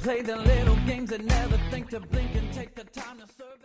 play their little games and never think to blink and take the time to serve.